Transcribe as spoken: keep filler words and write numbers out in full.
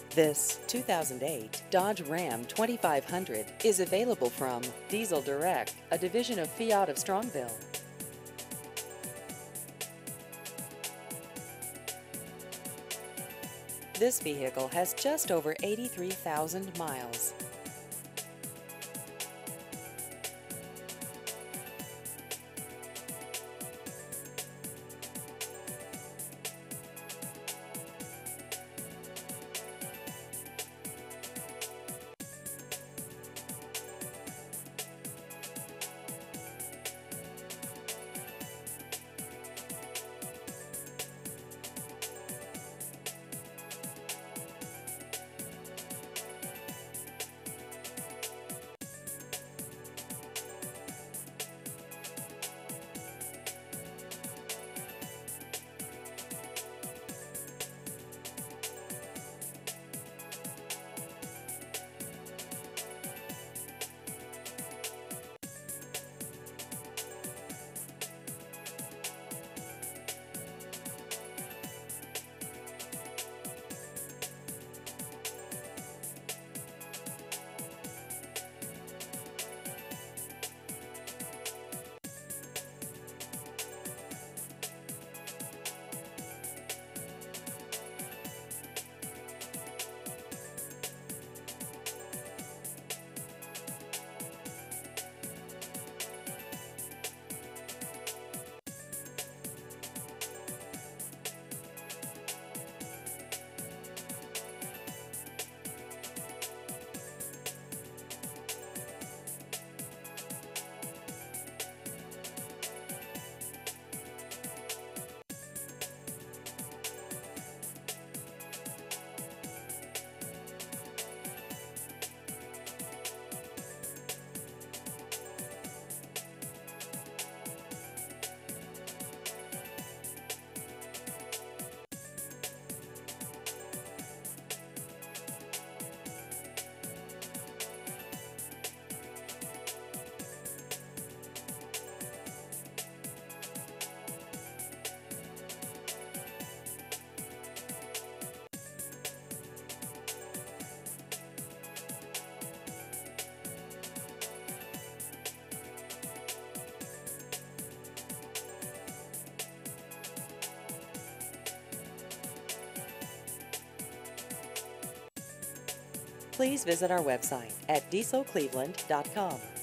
This two thousand eight Dodge Ram twenty-five hundred is available from Diesel Direct, a division of Fiat of Strongville. This vehicle has just over eighty-three thousand miles. Please visit our website at diesel cleveland dot com.